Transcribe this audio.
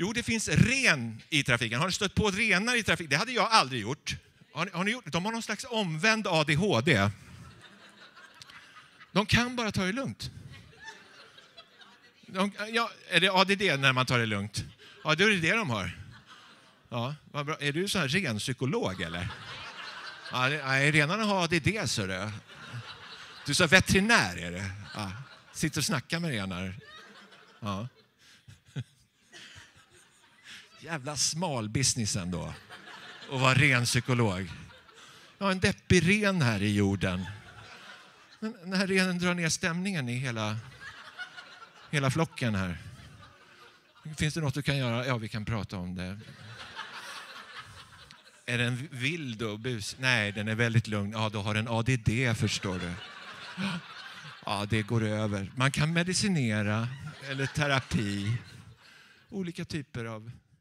Jo, det finns ren i trafiken. Har ni stött på renar i trafiken? Det hade jag aldrig gjort. Har ni gjort? De har någon slags omvänd ADHD. De kan bara ta det lugnt. Är det ADD när man tar det lugnt? Ja, då är det de har. Ja, vad bra. Är du så här renpsykolog eller? Ja, nej, renarna har ADD så det. Du sa veterinär är det. Ja, sitter och snackar med renar. Ja. Jävla smal business ändå. Och vara renpsykolog. Ja, en deppig ren här i jorden. Men den här renen drar ner stämningen i hela flocken här. Finns det något du kan göra? Ja, vi kan prata om det. Är den vild och bus? Nej, den är väldigt lugn. Ja, då har den ADD, förstår du. Ja, det går över. Man kan medicinera eller terapi. Olika typer av